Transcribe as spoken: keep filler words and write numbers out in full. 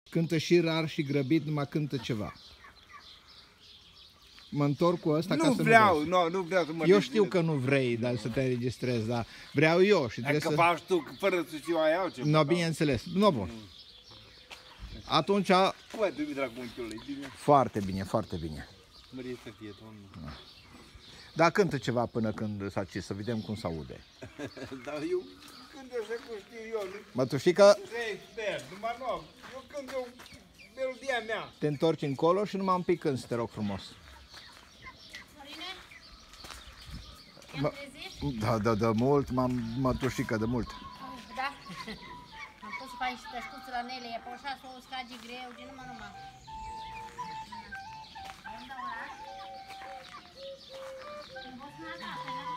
Cântă și rar și grăbit, numai cântă ceva. Mă întorc cu ăsta nu ca să vreau, nu nu, nu vreau să mă Eu știu că nu vrei dar să te înregistrezi, dar vreau eu și trebuie Dacă să... faci tu, fără să știu aia altceva. No, bineînțeles. No, bun. Atunci... Bă, du-mi dragul unchiului, bine. Foarte bine, foarte bine. Mărie să fie, Doamne. Dar cântă ceva până când s-a cis, să vedem cum se-aude. Dar eu când așa cum știu eu, nu... Mătușică, Sper, numai nu, eu când eu, melodia mea. te întorci încolo și numai un pic când, te rog frumos. Florile? Mă- Te-am trezit? Da, da, da, mult, m-am mătușică de mult. Da. Am pus să faci și tăscuță la nele, e pe așa să o scagi greu, de numai numai. Îmi dau ăla? Îmi poți nada,